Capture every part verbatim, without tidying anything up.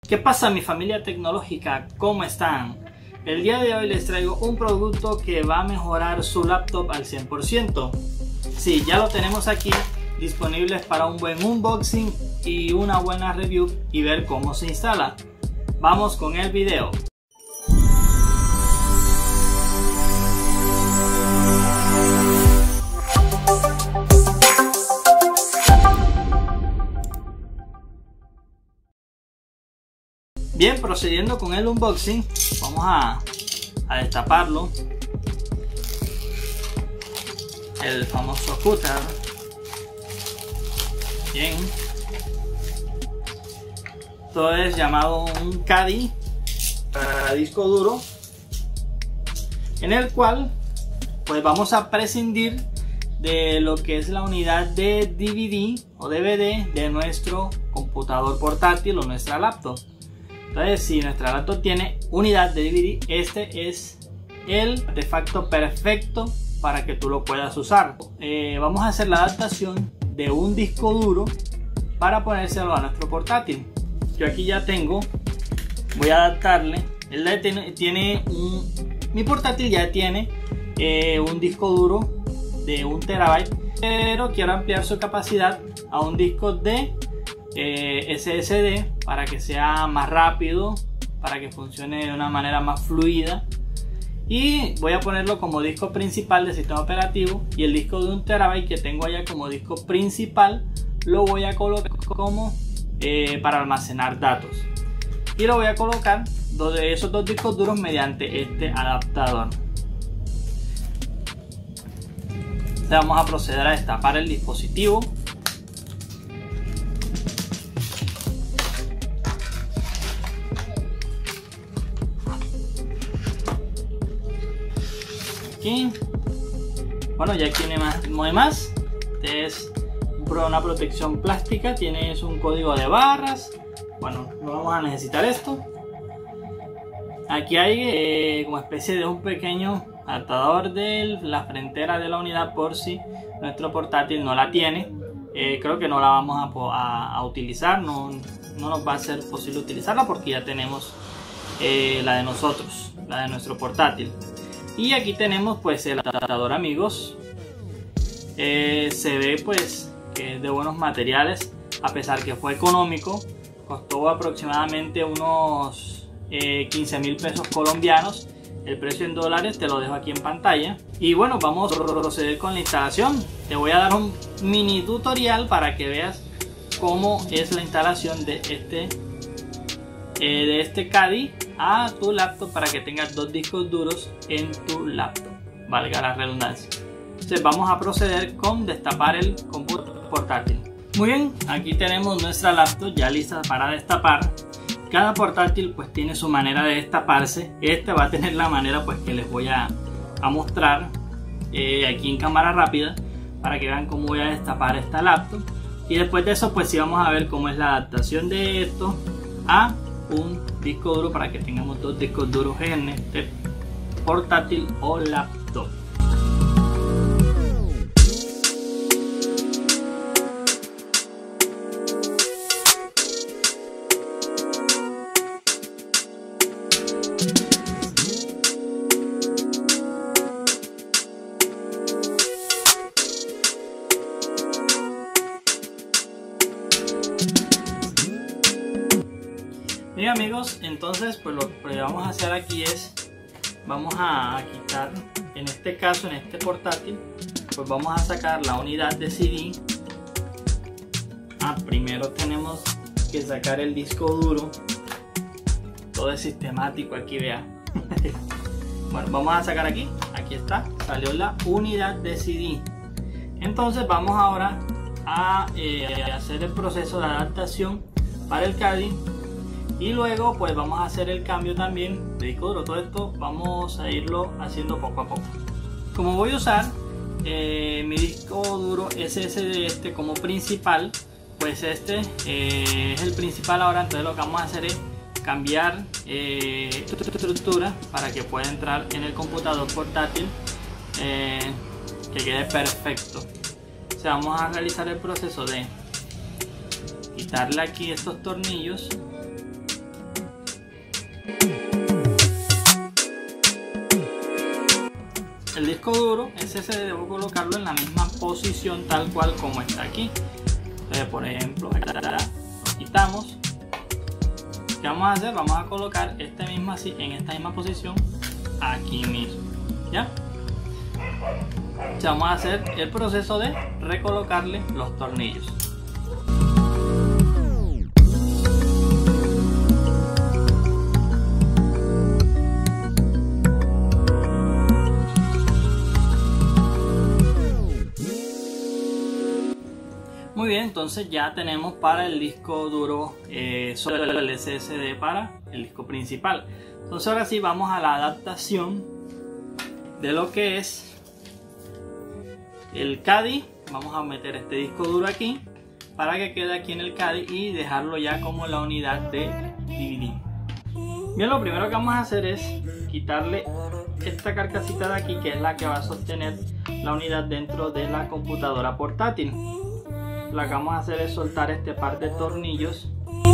¿Qué pasa, mi familia tecnológica? ¿Cómo están? El día de hoy les traigo un producto que va a mejorar su laptop al cien por ciento. Sí, ya lo tenemos aquí disponibles para un buen unboxing y una buena review y ver cómo se instala. Vamos con el video. Bien, procediendo con el unboxing, vamos a, a destaparlo. El famoso cúter. Bien. Esto es llamado un Caddy para disco duro, en el cual pues vamos a prescindir de lo que es la unidad de D V D o D V D de nuestro computador portátil o nuestra laptop. Entonces, si nuestra laptop tiene unidad de D V D, este es el artefacto perfecto para que tú lo puedas usar. Eh, vamos a hacer la adaptación de un disco duro para ponérselo a nuestro portátil. Yo aquí ya tengo, voy a adaptarle. Él tiene, tiene un, mi portátil ya tiene eh, un disco duro de un terabyte, pero quiero ampliar su capacidad a un disco de Eh, S S D para que sea más rápido, para que funcione de una manera más fluida, y voy a ponerlo como disco principal del sistema operativo, y el disco de un terabyte que tengo allá como disco principal lo voy a colocar como eh, para almacenar datos, y lo voy a colocar de esos dos discos duros mediante este adaptador. Vamos a proceder a destapar el dispositivo. Aquí. Bueno, ya tiene más, no hay más. Este es una protección plástica, tienes un código de barras. Bueno, no vamos a necesitar esto. Aquí hay eh, como especie de un pequeño adaptador de la frentera de la unidad por si nuestro portátil no la tiene. Eh, creo que no la vamos a, a, a utilizar, no, no nos va a ser posible utilizarla porque ya tenemos eh, la de nosotros, la de nuestro portátil. Y aquí tenemos pues el adaptador, amigos. Eh, se ve pues que es de buenos materiales, a pesar que fue económico. Costó aproximadamente unos eh, quince mil pesos colombianos. El precio en dólares te lo dejo aquí en pantalla. Y bueno, vamos a proceder con la instalación. Te voy a dar un mini tutorial para que veas cómo es la instalación de este eh, de este Caddy a tu laptop, para que tengas dos discos duros en tu laptop, valga la redundancia. Entonces vamos a proceder con destapar el computador portátil. Muy bien, aquí tenemos nuestra laptop ya lista para destapar. Cada portátil pues tiene su manera de destaparse. Este va a tener la manera pues que les voy a, a mostrar eh, aquí en cámara rápida, para que vean cómo voy a destapar esta laptop. Y después de eso pues sí vamos a ver cómo es la adaptación de esto a un disco duro, para que tengamos dos discos duros en este portátil o laptop. Bien, amigos, entonces pues lo que vamos a hacer aquí es, vamos a quitar, en este caso, en este portátil, pues vamos a sacar la unidad de C D. Ah, primero tenemos que sacar el disco duro. Todo es sistemático aquí, vea. Bueno, vamos a sacar aquí, aquí está, salió la unidad de C D. Entonces vamos ahora a eh, hacer el proceso de adaptación para el Caddy. Y luego pues vamos a hacer el cambio también de disco duro. Todo esto vamos a irlo haciendo poco a poco. Como voy a usar eh, mi disco duro S S D este como principal, pues este eh, es el principal ahora. Entonces lo que vamos a hacer es cambiar eh, estructura para que pueda entrar en el computador portátil, eh, que quede perfecto. O sea, vamos a realizar el proceso de quitarle aquí estos tornillos el disco duro, ese se debo colocarlo en la misma posición tal cual como está aquí. Entonces, por ejemplo, lo quitamos. ¿Qué vamos a hacer? Vamos a colocar este mismo así en esta misma posición aquí mismo, ¿ya? O sea, vamos a hacer el proceso de recolocarle los tornillos. Muy bien, entonces ya tenemos para el disco duro eh, solo el S S D para el disco principal. Entonces ahora sí vamos a la adaptación de lo que es el CADI. Vamos a meter este disco duro aquí para que quede aquí en el CADI y dejarlo ya como la unidad de D V D. Bien, lo primero que vamos a hacer es quitarle esta carcasita de aquí, que es la que va a sostener la unidad dentro de la computadora portátil. Lo que vamos a hacer es soltar este par de tornillos.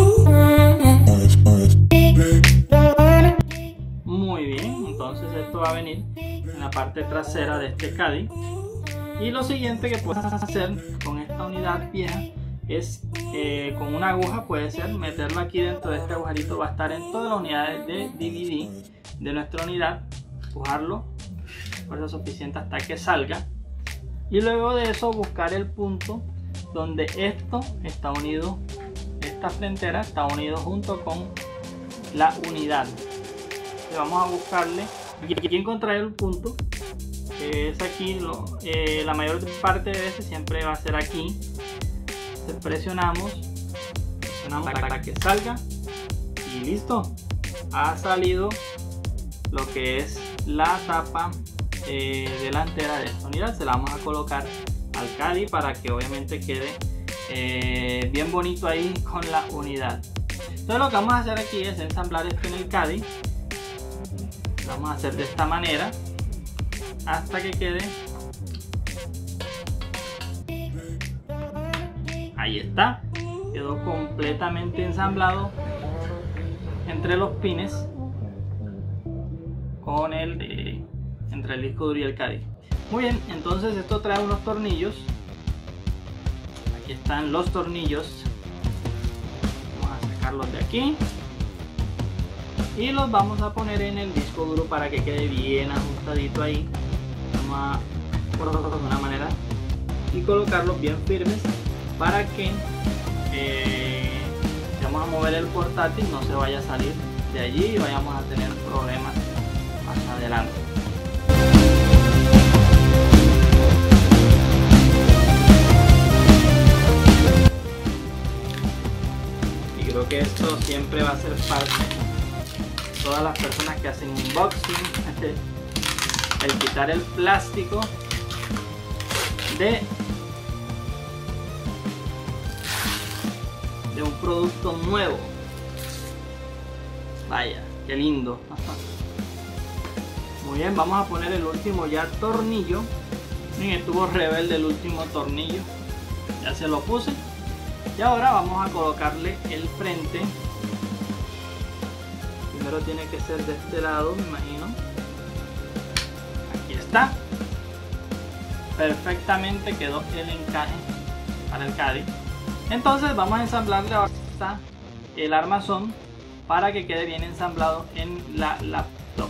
Muy bien, entonces esto va a venir en la parte trasera de este CADI. Y lo siguiente que puedes hacer con esta unidad vieja es eh, con una aguja, puede ser meterlo aquí dentro de este agujerito. Va a estar en todas las unidades de D V D de nuestra unidad, empujarlo fuerza suficiente hasta que salga, y luego de eso buscar el punto donde esto está unido, esta frontera está unido junto con la unidad. Le vamos a buscarle, aquí, aquí encontrar el punto, que es aquí, lo, eh, la mayor parte de veces siempre va a ser aquí. Entonces presionamos, presionamos para que salga y listo, ha salido lo que es la tapa eh, delantera de esta unidad. Se la vamos a colocar al CADI para que obviamente quede eh, bien bonito ahí con la unidad. Entonces lo que vamos a hacer aquí es ensamblar esto en el CADI. Lo vamos a hacer de esta manera hasta que quede. Ahí está, quedó completamente ensamblado entre los pines con el eh, entre el disco duro y el CADI. Muy bien, entonces esto trae unos tornillos. Aquí están los tornillos. Vamos a sacarlos de aquí y los vamos a poner en el disco duro para que quede bien ajustadito ahí. Vamos a ponerlo de una manera y colocarlos bien firmes para que eh, si vamos a mover el portátil no se vaya a salir de allí y vayamos a tener problemas más adelante. Creo que esto siempre va a ser parte de todas las personas que hacen unboxing, el quitar el plástico de, de un producto nuevo. Vaya, qué lindo. Muy bien, vamos a poner el último ya tornillo. Miren, estuvo rebelde el último tornillo, ya se lo puse. Y ahora vamos a colocarle el frente. Primero tiene que ser de este lado, me imagino. Aquí está. Perfectamente quedó el encaje para el CADI. Entonces vamos a ensamblarle ahora el armazón para que quede bien ensamblado en la laptop.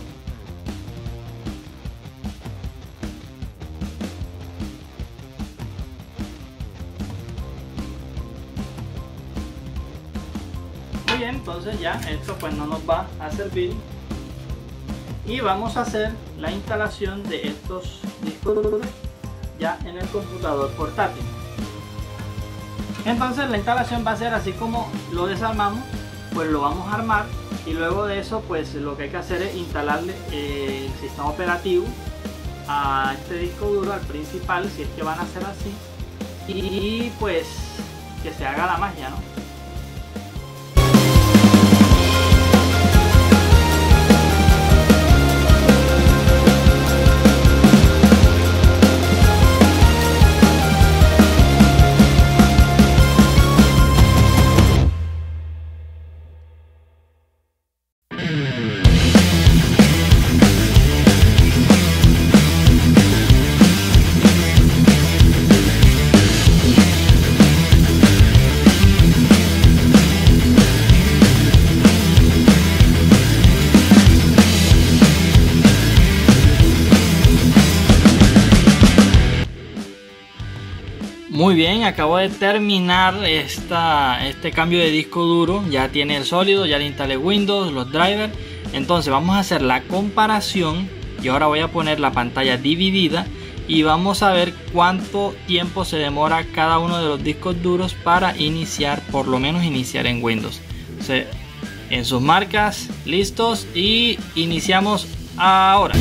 Muy bien, entonces ya esto pues no nos va a servir y vamos a hacer la instalación de estos discos duros ya en el computador portátil. Entonces la instalación va a ser así como lo desarmamos, pues lo vamos a armar y luego de eso pues lo que hay que hacer es instalarle el sistema operativo a este disco duro, al principal, si es que van a hacer así, y pues que se haga la magia, ¿no? Muy bien, acabo de terminar esta, este cambio de disco duro. Ya tiene el sólido, ya le instalé Windows, los drivers. Entonces vamos a hacer la comparación y ahora voy a poner la pantalla dividida y vamos a ver cuánto tiempo se demora cada uno de los discos duros para iniciar, por lo menos iniciar en Windows. Entonces, en sus marcas, listos, y iniciamos ahora.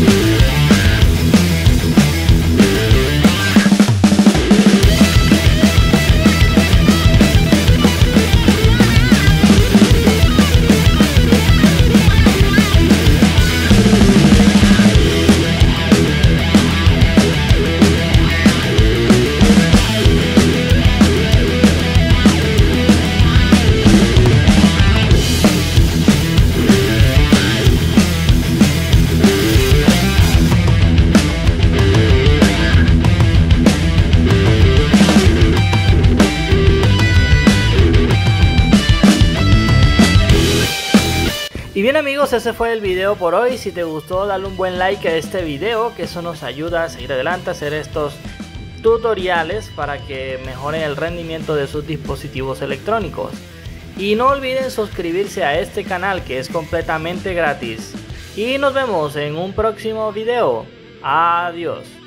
Y bien amigos, ese fue el video por hoy. Si te gustó, dale un buen like a este video, que eso nos ayuda a seguir adelante, a hacer estos tutoriales para que mejoren el rendimiento de sus dispositivos electrónicos. Y no olviden suscribirse a este canal, que es completamente gratis. Y nos vemos en un próximo video. Adiós.